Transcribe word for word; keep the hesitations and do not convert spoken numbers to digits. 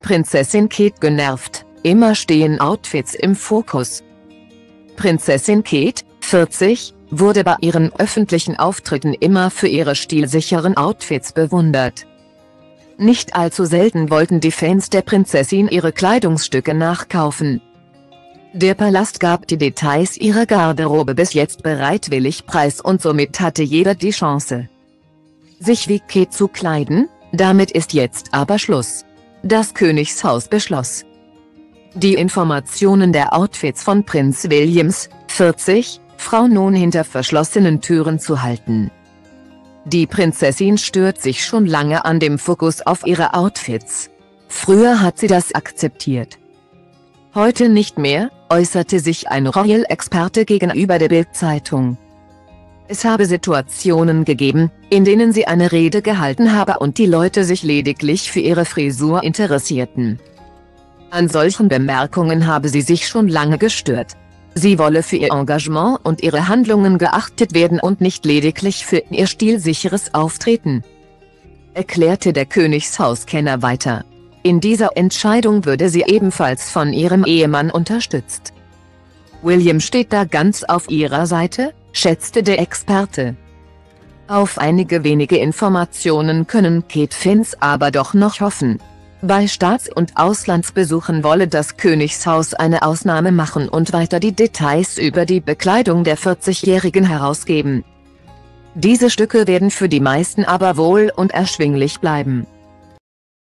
Prinzessin Kate genervt, immer stehen Outfits im Fokus. Prinzessin Kate, vierzig, wurde bei ihren öffentlichen Auftritten immer für ihre stilsicheren Outfits bewundert. Nicht allzu selten wollten die Fans der Prinzessin ihre Kleidungsstücke nachkaufen. Der Palast gab die Details ihrer Garderobe bis jetzt bereitwillig preis und somit hatte jeder die Chance, sich wie Kate zu kleiden. Damit ist jetzt aber Schluss. Das Königshaus beschloss, die Informationen der Outfits von Prinz Williams, vierzig, Frau nun hinter verschlossenen Türen zu halten. Die Prinzessin stört sich schon lange an dem Fokus auf ihre Outfits. Früher hat sie das akzeptiert. Heute nicht mehr, äußerte sich ein Royal-Experte gegenüber der Bild-Zeitung. Es habe Situationen gegeben, in denen sie eine Rede gehalten habe und die Leute sich lediglich für ihre Frisur interessierten. An solchen Bemerkungen habe sie sich schon lange gestört. Sie wolle für ihr Engagement und ihre Handlungen geachtet werden und nicht lediglich für ihr stilsicheres Auftreten, erklärte der Königshauskenner weiter. In dieser Entscheidung würde sie ebenfalls von ihrem Ehemann unterstützt. William steht da ganz auf ihrer Seite, schätzte der Experte. Auf einige wenige Informationen können Kate-Fans aber doch noch hoffen. Bei Staats- und Auslandsbesuchen wolle das Königshaus eine Ausnahme machen und weiter die Details über die Bekleidung der vierzigjährigen herausgeben. Diese Stücke werden für die meisten aber wohl und erschwinglich bleiben.